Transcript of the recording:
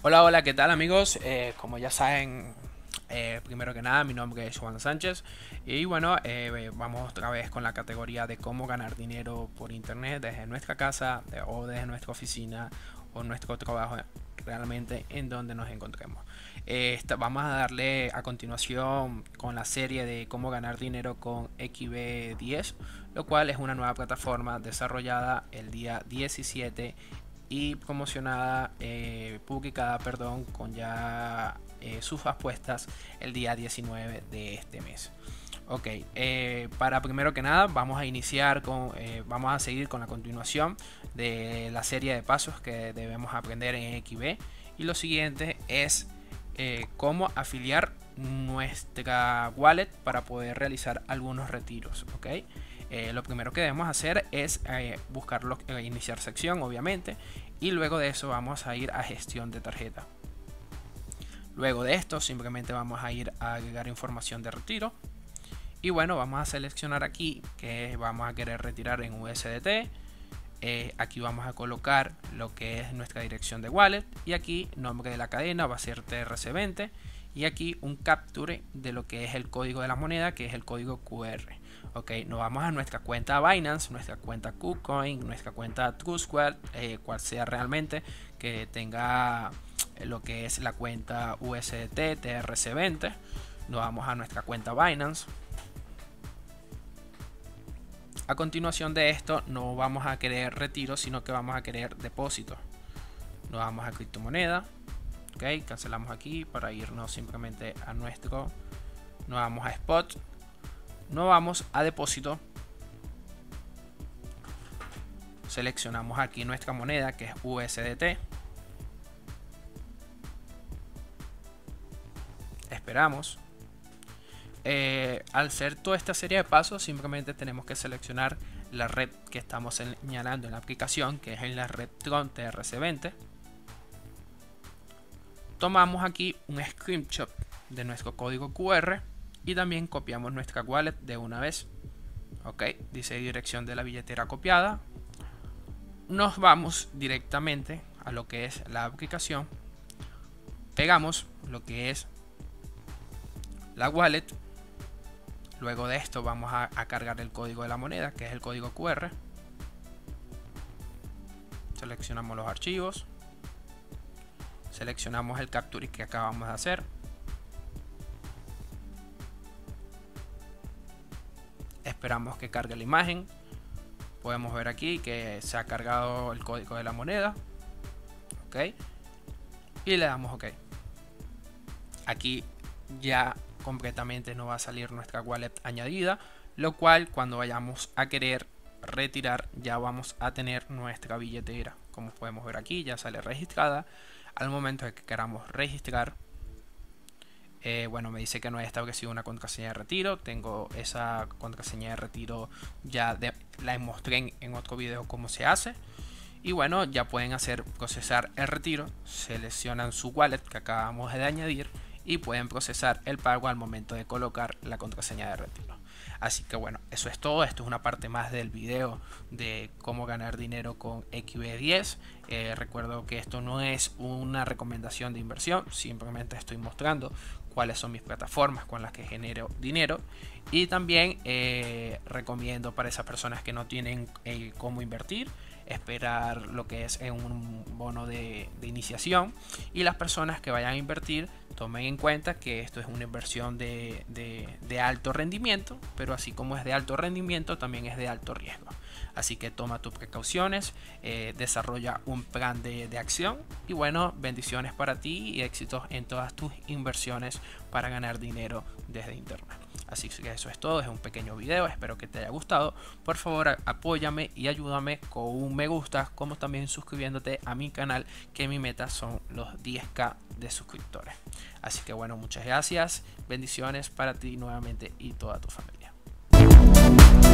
Hola, hola, ¿qué tal amigos? Como ya saben, primero que nada, mi nombre es Juan Sánchez y bueno, vamos otra vez con la categoría de cómo ganar dinero por internet desde nuestra casa o desde nuestra oficina o nuestro trabajo realmente en donde nos encontremos. Vamos a darle a continuación con la serie de cómo ganar dinero con XB10, lo cual es una nueva plataforma desarrollada el día 17 y promocionada, publicada, perdón, con ya sus apuestas el día 19 de este mes. Ok, para primero que nada vamos a iniciar con, vamos a seguir con la continuación de la serie de pasos que debemos aprender en XB. Y lo siguiente es cómo afiliar nuestra wallet para poder realizar algunos retiros. Ok, lo primero que debemos hacer es iniciar sección, obviamente, y luego de eso vamos a ir a gestión de tarjeta. Luego de esto simplemente vamos a ir a agregar información de retiro y bueno, vamos a seleccionar aquí que vamos a querer retirar en USDT. Aquí vamos a colocar lo que es nuestra dirección de wallet y aquí nombre de la cadena va a ser TRC20 y aquí un capture de lo que es el código de la moneda, que es el código QR. Ok, nos vamos a nuestra cuenta Binance, nuestra cuenta KuCoin, nuestra cuenta Trustwallet, cual sea realmente, que tenga lo que es la cuenta USDT TRC20. Nos vamos a nuestra cuenta Binance. A continuación de esto no vamos a querer retiro, sino que vamos a querer depósito. Nos vamos a criptomoneda. Ok, cancelamos aquí para irnos simplemente a nuestro. Nos vamos a spot. Nos vamos a depósito. Seleccionamos aquí nuestra moneda, que es USDT. Esperamos. Al hacer toda esta serie de pasos, simplemente tenemos que seleccionar la red que estamos señalando en la aplicación, que es en la red Tron TRC20. Tomamos aquí un screenshot de nuestro código QR y también copiamos nuestra wallet de una vez. Ok, dice dirección de la billetera copiada. Nos vamos directamente a lo que es la aplicación. Pegamos lo que es la wallet. Luego de esto vamos a cargar el código de la moneda, que es el código QR. Seleccionamos los archivos. Seleccionamos el capture que acabamos de hacer. Esperamos que cargue la imagen. Podemos ver aquí que se ha cargado el código de la moneda. Ok. Y le damos OK. Aquí ya completamente nos va a salir nuestra wallet añadida, lo cual cuando vayamos a querer retirar ya vamos a tener nuestra billetera. Como podemos ver aquí ya sale registrada. Al momento de que queramos registrar, bueno, me dice que no he establecido una contraseña de retiro. Tengo esa contraseña de retiro, ya la mostré en otro video cómo se hace. Y bueno, ya pueden procesar el retiro. Seleccionan su wallet que acabamos de añadir y pueden procesar el pago al momento de colocar la contraseña de retiro. Así que bueno, eso es todo. Esto es una parte más del video de cómo ganar dinero con XB10. Recuerdo que esto no es una recomendación de inversión, simplemente estoy mostrando cuáles son mis plataformas con las que genero dinero. Y también recomiendo para esas personas que no tienen cómo invertir, esperar lo que es en un bono de iniciación, y las personas que vayan a invertir tomen en cuenta que esto es una inversión de alto rendimiento, pero así como es de alto rendimiento también es de alto riesgo. Así que toma tus precauciones, desarrolla un plan de acción y bueno, bendiciones para ti y éxitos en todas tus inversiones para ganar dinero desde internet. Así que eso es todo, es un pequeño video, espero que te haya gustado. Por favor apóyame y ayúdame con un me gusta, como también suscribiéndote a mi canal, que mi meta son los 10.000 de suscriptores. Así que bueno, muchas gracias, bendiciones para ti nuevamente y toda tu familia.